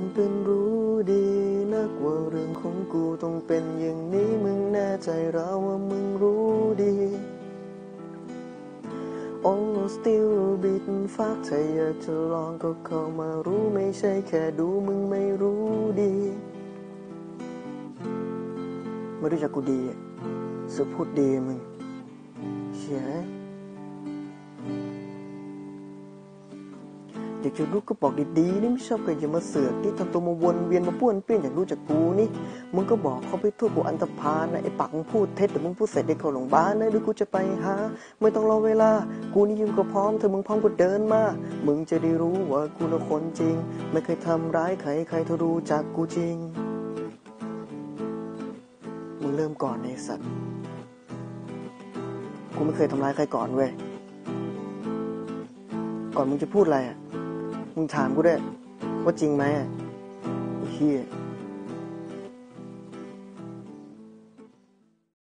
ำเป็นรู้ดีนักว่าเรื่องของกูต้องเป็นอย่างนี้มึงแน่ใจเราว่ามึงรู้ดี Oh still bit ฟักถ้าอยากจะลองก็เข้ามารู้ไม่ใช่แค่ดูมึงไม่รู้ดีไม่รู้จักกูดีสุดพูดดีมึงเชี่ยอยากจะรู้ก็บอกดีๆนี่ไม่ชอบก็อย่ามาเสือกนี่ทำตัวมาวนเวียนมาป้วนเปี้ยนอยากรู้จักกูนี่มึงก็บอกเขาไปทั่วกูอันธพาลนะไอ้ปากมึงพูดเท็จเดี๋ยวมึงพูดเสร็จได้เข้าโรงพยาบาลนะหรือกูจะไปหาไม่ต้องรอเวลากูนี่ยิ้มก็พร้อมเธอมึงพร้อมก็เดินมามึงจะได้รู้ว่ากูน่ะคนจริงไม่เคยทำร้ายใครใครเธอรู้จักกูจริงมึงเริ่มก่อนไอ้สัตว์กูไม่เคยทำร้ายใครก่อนเว้ยก่อนมึงจะพูดอะไรมึงถามกูด้วยว่าจริงไหมเฮีย